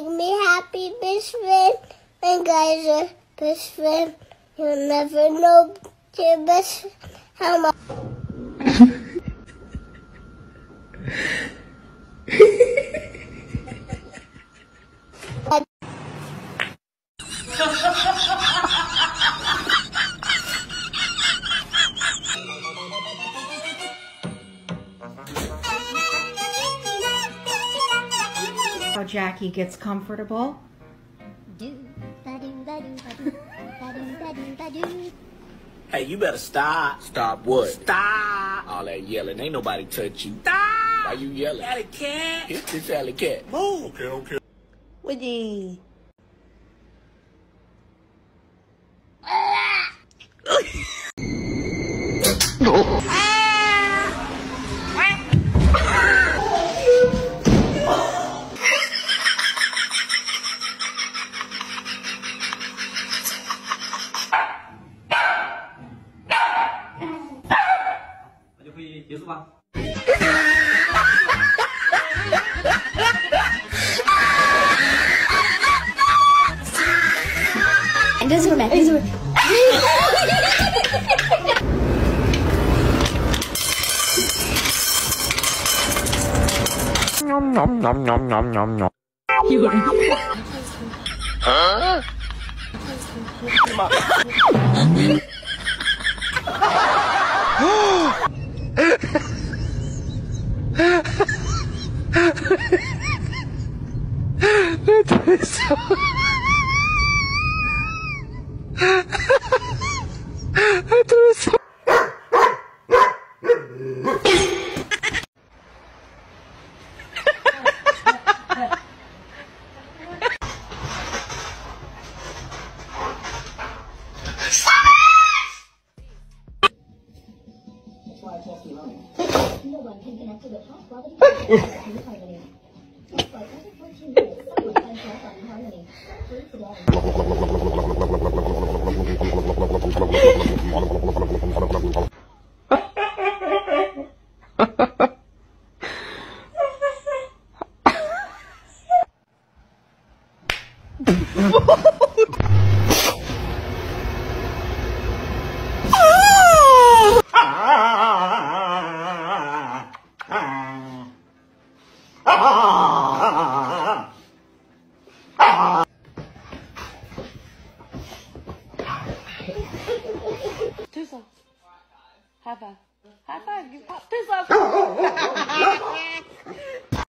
make me happy, best friend. When guys are best friend, you'll never know your best friend. How much? How Jackie gets comfortable. Hey, you better stop. Stop what? Stop. All that yelling. Ain't nobody touch you. Stop. Why you yelling? Alley cat. Hit this alley cat. Move. Okay. Woody. This one, this one. Nom nom nom nom nom nom nom. Huh? That is so. That is so. No one can connect to the top quality harmony. Like every 14 minutes, someone can drop on harmony. Free High five. High five. You pop this up.